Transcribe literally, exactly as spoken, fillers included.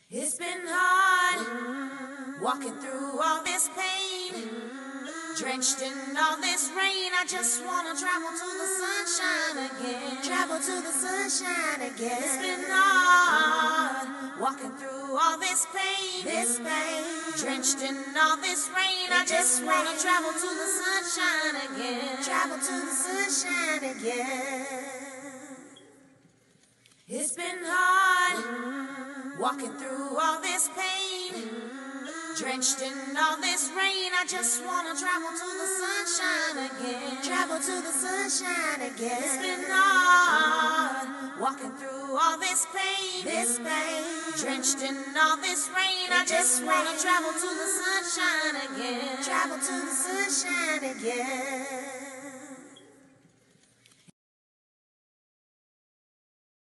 It's been hard walking through all this pain, drenched in all this rain. I just wanna travel to the sunshine again. Travel to the sunshine again. It's been hard walking through all this pain, this pain, drenched in all this rain. I just wanna travel to the sunshine again. Travel to the sunshine again. It's been hard walking through all this pain, drenched in all this rain. I just wanna travel to the sunshine again. Travel to the sunshine again. It's been hard walking through all this pain, this pain, drenched in all this rain. I just wanna travel to the sunshine again. Travel to the sunshine again.